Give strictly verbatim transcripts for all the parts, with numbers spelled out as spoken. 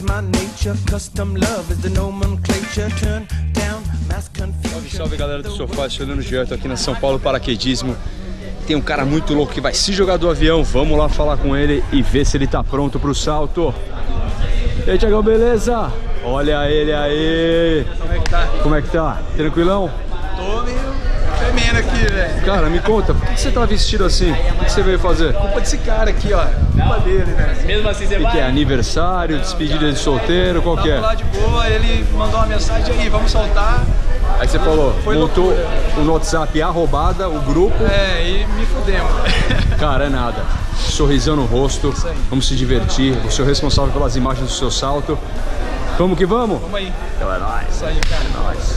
Salve, salve galera do Sofá, Fernando Jean, tô aqui na São Paulo Paraquedismo. Tem um cara muito louco que vai se jogar do avião, vamos lá falar com ele e ver se ele tá pronto pro salto. E aí, Thiagão, beleza? Olha ele aí! Como é que tá? Como é que tá? Tranquilão? Tô meio tremendo aqui, velho. Cara, me conta, por que você tá vestido assim? O que você veio fazer? Culpa desse cara aqui, ó. Culpa dele, né? Mesmo assim você O que, vai? que é? Aniversário, despedida de solteiro, qual que é? Tava lá de boa, ele mandou uma mensagem aí, vamos soltar. Aí você falou, Foi montou loucura. o WhatsApp arrobada, o grupo. É, e me fudemos. Cara, é nada. Sorrisão no rosto, vamos se divertir. Você é o responsável pelas imagens do seu salto. Vamos que vamos? Vamos aí. Então é nóis. Isso aí, cara. É nóis.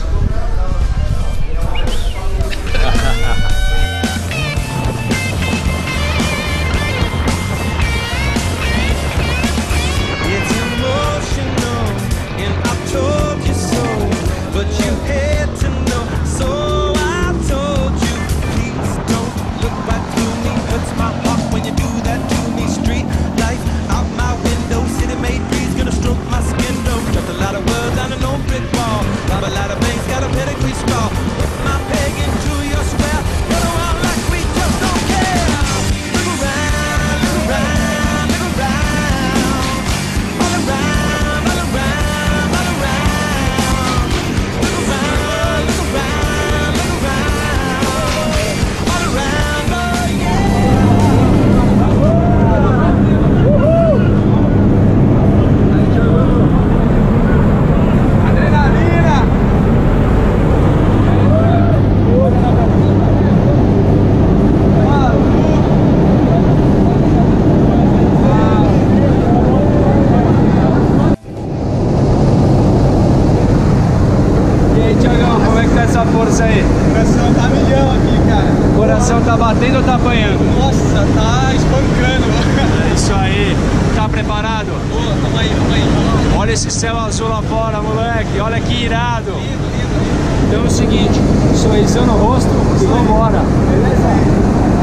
Força aí. O coração tá milhão aqui, cara. O coração tá batendo ou tá apanhando? Nossa, tá espancando. É isso aí. Tá preparado? Pô, tamo aí, tamo aí. Tamo. Olha esse céu azul lá fora, moleque. Olha que irado. Lindo, lindo, lindo. Então é o seguinte, sorrisão no rosto e vambora. Beleza?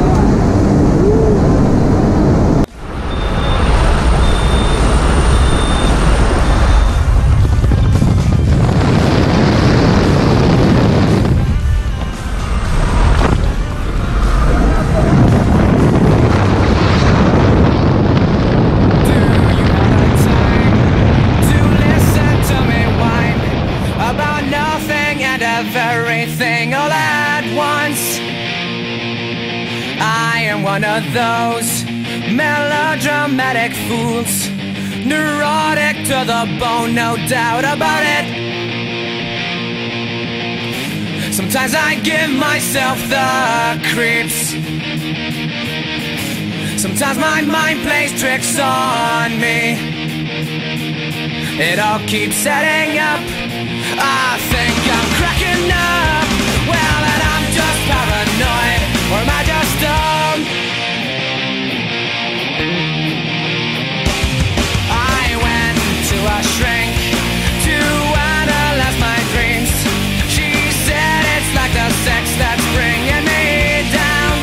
Everything all at once. I am one of those melodramatic fools, neurotic to the bone, no doubt about it. Sometimes I give myself the creeps. Sometimes my mind plays tricks on me. It all keeps setting up. I think I'm cracking up. Well, and I'm just paranoid, or am I just dumb? I went to a shrink to analyze my dreams. She said it's like the sex that's bringing me down.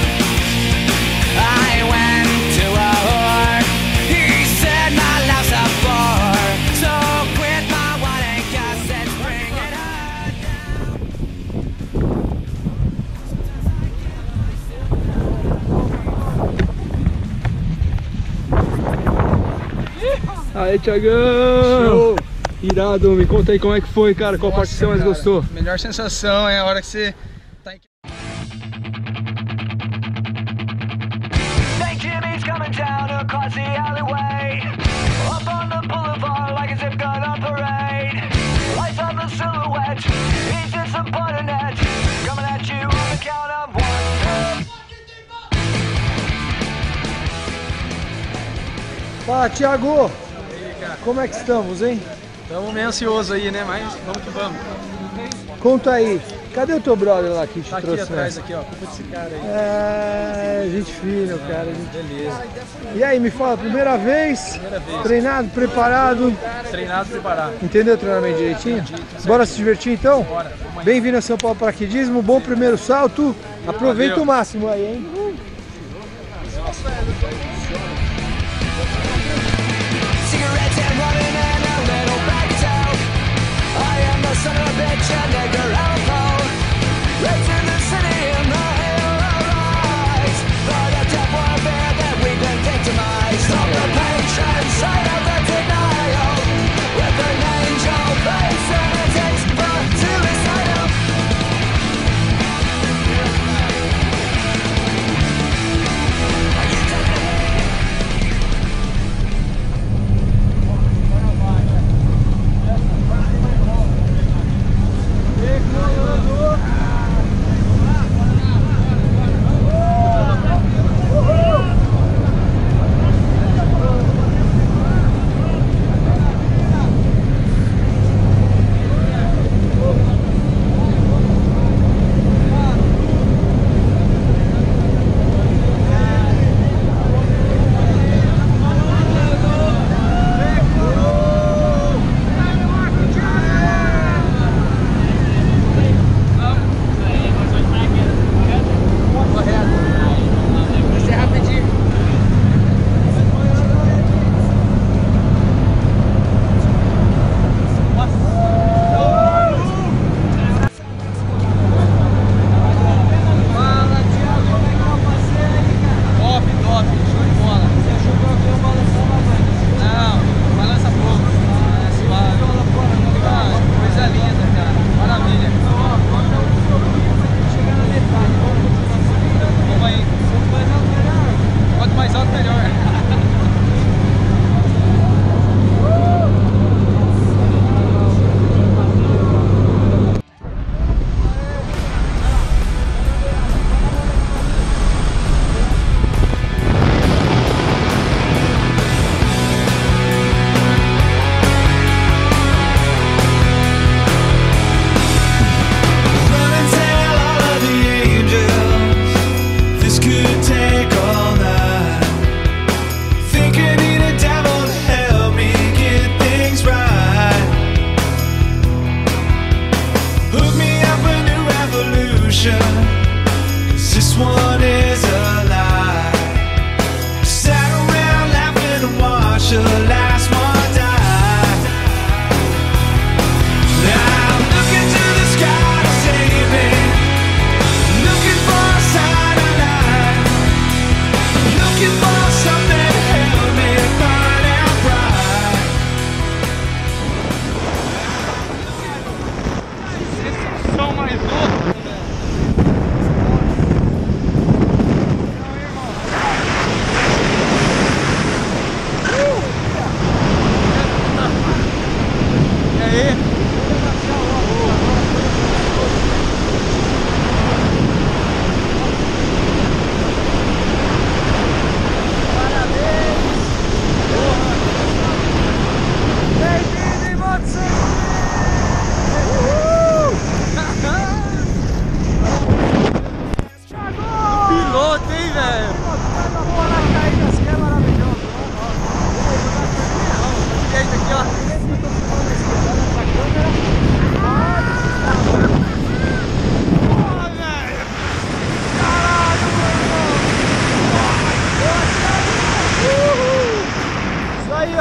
I went to a whore. He said my life's a bore, so quit my wine and gas and bring it on down. Aí, Thiagão! Irado, me conta aí como é que foi, cara. Qual parte você mais gostou? Melhor sensação é a hora que você tá em... Saint Jimmy's coming down across the alleyway, up on the boulevard like a zip gun on parade. Lights on the silhouette, he's just a butternet, coming at you on the count of one. Fala, Thiago! Como é que estamos, hein? Estamos meio ansiosos aí, né? Mas vamos que vamos. Conta aí, cadê o teu brother lá que te Tá aqui trouxe? atrás, Né? aqui, ó. Culpa desse cara aí. É, gente fina, cara. Gente... Beleza. E aí, me fala, primeira vez? Primeira vez. Treinado, preparado? Treinado, preparado. Entendeu o treinamento direitinho? Bora se divertir então? Bora. Bem-vindo a São Paulo Paraquedismo, bom primeiro salto. Aproveita Valeu. o máximo aí, hein? Cigarettes and running and a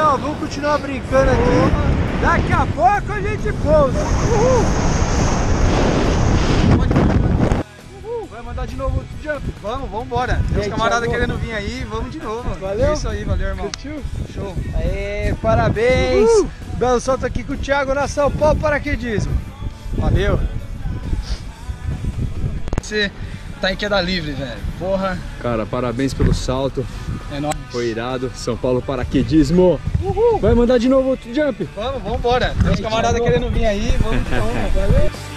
Ó, vamos continuar brincando aqui. Daqui a pouco a gente pousa. Uhul. Uhul. Vai mandar de novo outro jump? Vamos, vamos embora. Tem uns Gente, camaradas agora. querendo vir aí, vamos de novo. Valeu? É isso aí, valeu, irmão. Curtiu? Show. Aê, parabéns. Uhul. Belo salto aqui com o Thiago na São Paulo Paraquedismo. Valeu. Você tá em queda livre, velho. Porra, Cara, parabéns pelo salto. é nóis. Foi irado. São Paulo Paraquedismo. Uhul. Vai mandar de novo outro jump? Vamos, vamos embora. Tem uns camaradas querendo vir aí, vamos de novo. Valeu.